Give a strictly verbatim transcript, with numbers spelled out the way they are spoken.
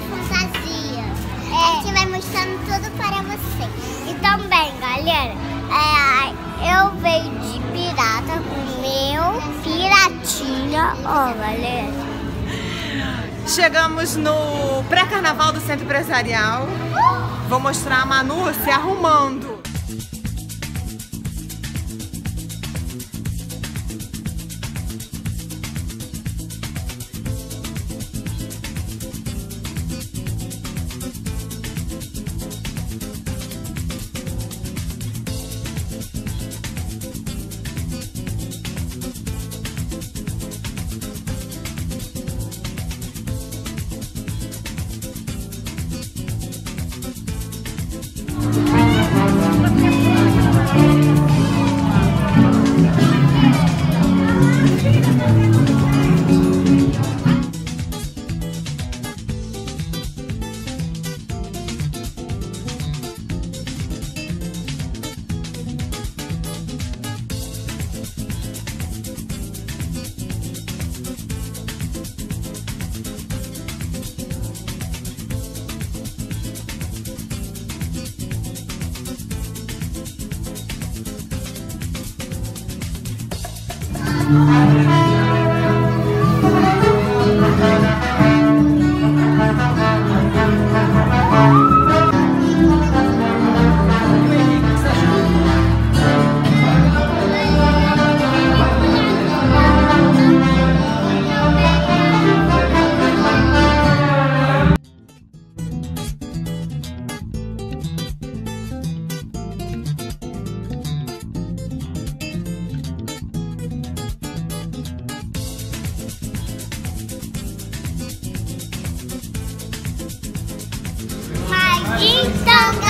fantasia. É. A gente vai mostrando tudo para vocês. E também, galera, é, eu veio de pirata com meu piratinha. Ó, galera. Chegamos no pré-carnaval do Centro Empresarial. Vou mostrar a Manu se arrumando. Então,